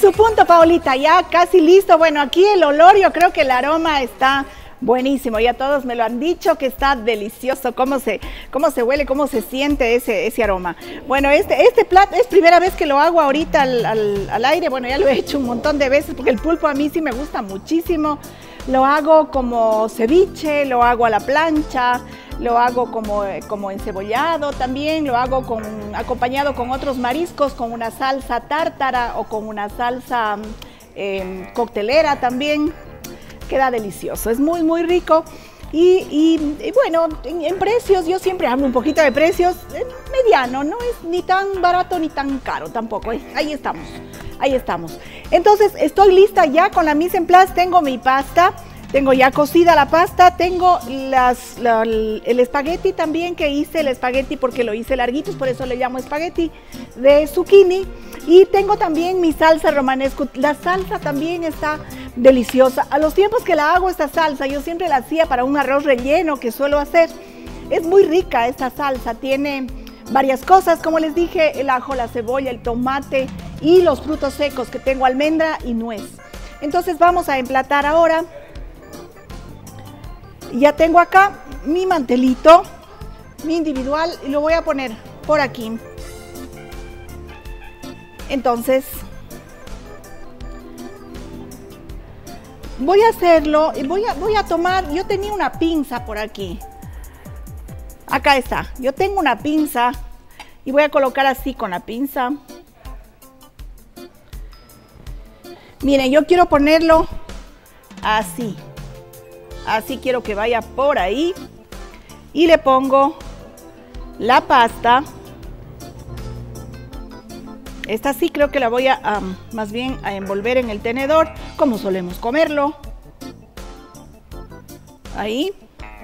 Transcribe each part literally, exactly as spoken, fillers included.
su punto, Paulita, ya casi listo. Bueno, aquí el olor, yo creo que el aroma está buenísimo. Ya todos me lo han dicho que está delicioso. Cómo se, cómo se huele, cómo se siente ese, ese aroma. Bueno, este, este plato es primera vez que lo hago ahorita al, al, al aire. Bueno, ya lo he hecho un montón de veces porque el pulpo a mí sí me gusta muchísimo. Lo hago como ceviche, lo hago a la plancha, lo hago como, como encebollado también, lo hago con, acompañado con otros mariscos, con una salsa tártara o con una salsa eh, coctelera también. Queda delicioso, es muy muy rico. Y, y, y bueno, en, en precios, yo siempre hablo un poquito de precios, eh, mediano, no es ni tan barato ni tan caro tampoco, eh, ahí estamos. Ahí estamos. Entonces, estoy lista ya con la mise en place. Tengo mi pasta, tengo ya cocida la pasta, tengo las, la, el espagueti también que hice, el espagueti porque lo hice larguitos, por eso le llamo espagueti de zucchini. Y tengo también mi salsa romanesco. La salsa también está deliciosa. A los tiempos que la hago esta salsa, yo siempre la hacía para un arroz relleno que suelo hacer. Es muy rica esta salsa, tiene varias cosas, como les dije, el ajo, la cebolla, el tomate y los frutos secos que tengo, almendra y nuez. Entonces vamos a emplatar ahora. Ya tengo acá mi mantelito, mi individual, y lo voy a poner por aquí. Entonces voy a hacerlo y voy a, voy a tomar, yo tenía una pinza por aquí. Acá está, yo tengo una pinza y voy a colocar así con la pinza. Miren, yo quiero ponerlo así. Así quiero que vaya por ahí. Y le pongo la pasta. Esta sí creo que la voy a, um, más bien a envolver en el tenedor, como solemos comerlo. Ahí.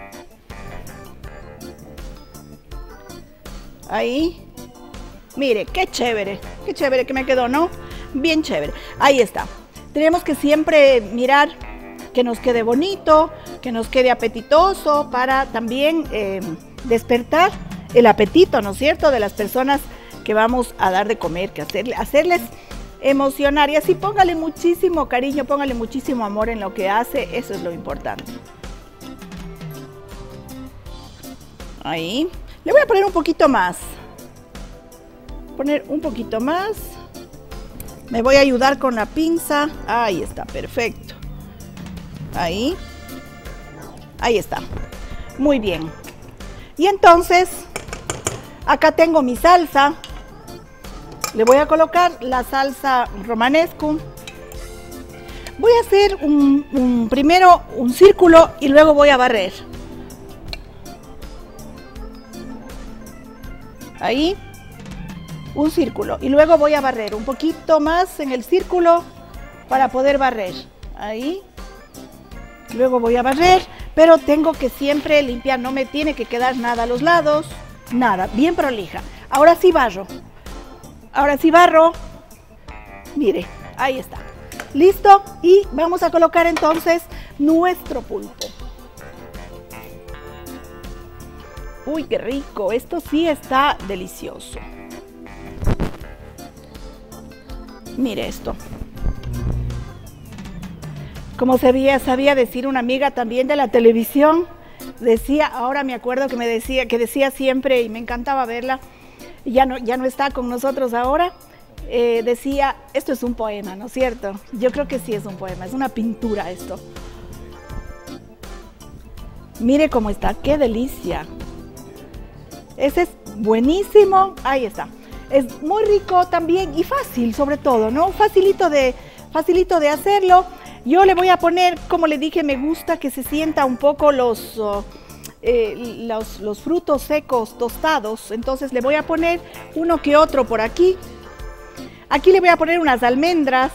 Ahí. Mire, qué chévere, qué chévere que me quedó, ¿no? Bien chévere. Ahí está. Tenemos que siempre mirar que nos quede bonito, que nos quede apetitoso para también eh, despertar el apetito, ¿no es cierto?, de las personas que vamos a dar de comer, que hacerle, hacerles emocionar. Y así póngale muchísimo cariño, póngale muchísimo amor en lo que hace, eso es lo importante. Ahí. Le voy a poner un poquito más. Poner un poquito más. Me voy a ayudar con la pinza. Ahí está, perfecto. Ahí. Ahí está. Muy bien. Y entonces, acá tengo mi salsa. Le voy a colocar la salsa romanesco. Voy a hacer un, un, primero un círculo y luego voy a barrer. Ahí. Un círculo. Y luego voy a barrer un poquito más en el círculo para poder barrer. Ahí. Luego voy a barrer, pero tengo que siempre limpiar. No me tiene que quedar nada a los lados. Nada. Bien prolija. Ahora sí barro. Ahora sí barro. Mire, ahí está. Listo. Y vamos a colocar entonces nuestro pulpo. Uy, qué rico. Esto sí está delicioso. Mire esto. Como sabía, sabía decir una amiga también de la televisión, decía, ahora me acuerdo que me decía, que decía siempre, y me encantaba verla, ya no, ya no está con nosotros ahora, eh, decía, esto es un poema, ¿no es cierto? Yo creo que sí es un poema, es una pintura esto. Mire cómo está, qué delicia. Ese es buenísimo, ahí está. Es muy rico también y fácil sobre todo, ¿no? Facilito de, facilito de hacerlo. Yo le voy a poner, como le dije, me gusta que se sienta un poco los, uh, eh, los, los frutos secos tostados. Entonces le voy a poner uno que otro por aquí. Aquí le voy a poner unas almendras.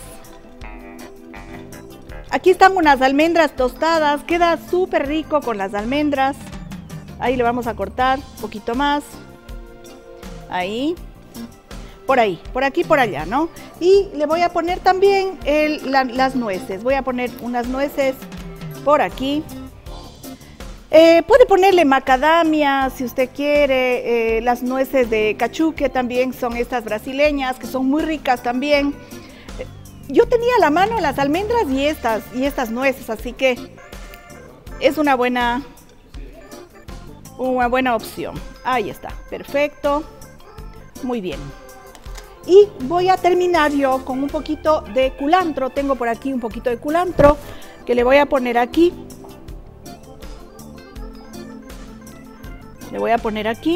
Aquí están unas almendras tostadas. Queda súper rico con las almendras. Ahí le vamos a cortar un poquito más. Ahí. Por ahí, por aquí, por allá, ¿no? Y le voy a poner también el, la, las nueces. Voy a poner unas nueces por aquí. Eh, puede ponerle macadamia si usted quiere. Eh, las nueces de cachuque también son estas brasileñas, que son muy ricas también. yo tenía a la mano las almendras y estas, y estas nueces, así que es una buena, una buena opción. Ahí está, perfecto, muy bien. Y voy a terminar yo con un poquito de culantro. Tengo por aquí un poquito de culantro que le voy a poner aquí. Le voy a poner aquí.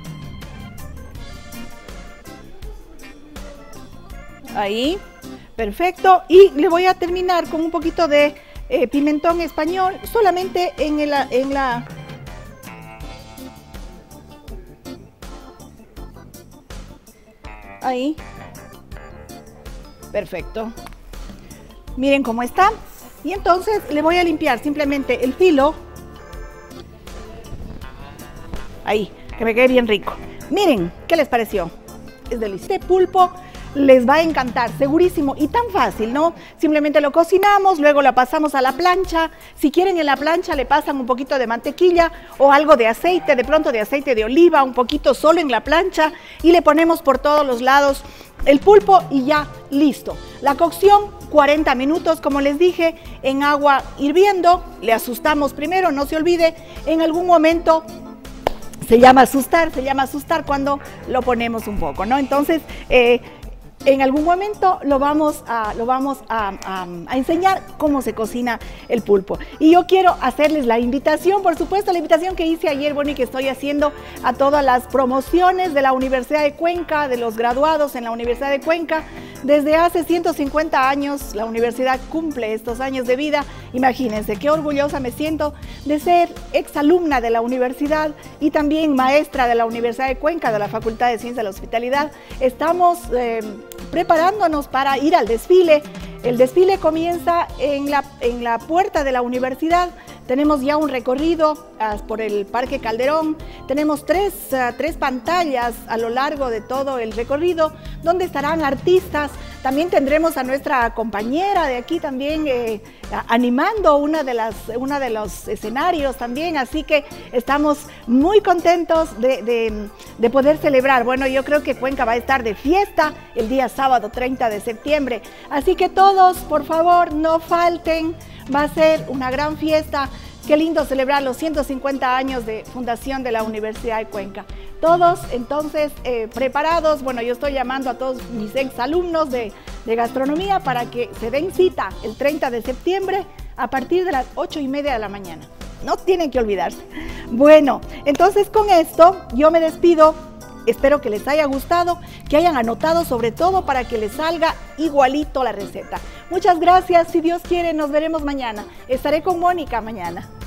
Ahí, perfecto. Y le voy a terminar con un poquito de eh, pimentón español, solamente en, el, en la... Ahí. Perfecto. Miren cómo está. Y entonces le voy a limpiar simplemente el filo. Ahí, que me quede bien rico. Miren, ¿qué les pareció? Es delicioso. Este pulpo les va a encantar, segurísimo, y tan fácil, ¿no? Simplemente lo cocinamos, luego la pasamos a la plancha. Si quieren en la plancha le pasan un poquito de mantequilla o algo de aceite, de pronto de aceite de oliva, un poquito solo en la plancha, y le ponemos por todos los lados el pulpo y ya, listo. La cocción, cuarenta minutos, como les dije, en agua hirviendo. Le asustamos primero, no se olvide, en algún momento... Se llama asustar, se llama asustar cuando lo ponemos un poco, ¿no? Entonces, eh, en algún momento lo vamos, a, lo vamos a, a, a enseñar cómo se cocina el pulpo. Y yo quiero hacerles la invitación, por supuesto, la invitación que hice ayer, bueno, y que estoy haciendo a todas las promociones de la Universidad de Cuenca, de los graduados en la Universidad de Cuenca. Desde hace ciento cincuenta años la universidad cumple estos años de vida. Imagínense qué orgullosa me siento de ser exalumna de la universidad y también maestra de la Universidad de Cuenca, de la Facultad de Ciencias de la Hospitalidad. Estamos eh, preparándonos para ir al desfile. El desfile comienza en la, en la puerta de la universidad. Tenemos ya un recorrido uh, por el Parque Calderón. Tenemos tres, uh, tres pantallas a lo largo de todo el recorrido donde estarán artistas. También tendremos a nuestra compañera de aquí también eh, animando una de las, una de los escenarios también. Así que estamos muy contentos de, de, de poder celebrar. Bueno, yo creo que Cuenca va a estar de fiesta el día sábado treinta de septiembre. Así que todos, por favor, no falten. Va a ser una gran fiesta. Qué lindo celebrar los ciento cincuenta años de fundación de la Universidad de Cuenca. Todos entonces eh, preparados. Bueno, yo estoy llamando a todos mis exalumnos de, de gastronomía para que se den cita el treinta de septiembre a partir de las ocho y media de la mañana. No tienen que olvidarse. Bueno, entonces con esto yo me despido. Espero que les haya gustado, que hayan anotado sobre todo para que les salga igualito la receta. Muchas gracias, si Dios quiere nos veremos mañana. Estaré con Mónica mañana.